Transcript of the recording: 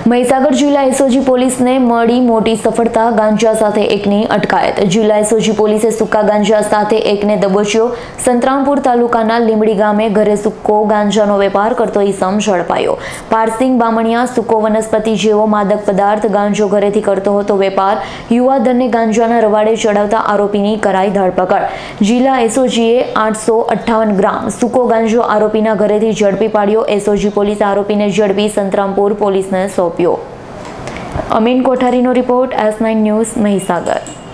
મહીસાગર જિલ્લા એસઓજી પોલીસને મળી મોટી સફળતા। ગાંજા સાથે એકની અટકાયત। જિલ્લા એસઓજી પોલીસે સૂકા ગાંજા સાથે એકને દબોચ્યો। સંતરામપુર તાલુકાના લીંબડી ગામે ઘરે સૂકો ગાંજાનો વેપાર કરતો ઈસમ ઝડપાયો। પારસિંગ બામણિયા સૂકો વનસ્પતિ જેવો માદક પદાર્થ ગાંજો ઘરેથી કરતો હતો વેપાર। યુવાધનને ગાંજાના રવાડે ચડાવતા આરોપીની કરાઈ ધરપકડ। જિલ્લા એસઓજીએ 858 ગ્રામ સૂકો ગાંજો આરોપીના ઘરેથી ઝડપી પાડ્યો। એસઓજી પોલીસે આરોપીને ઝડપી સંતરામપુર પોલીસને સોંપ્યો। અમીન કોઠારીનો રિપોર્ટ, S9 ન્યૂઝ, મહીસાગર।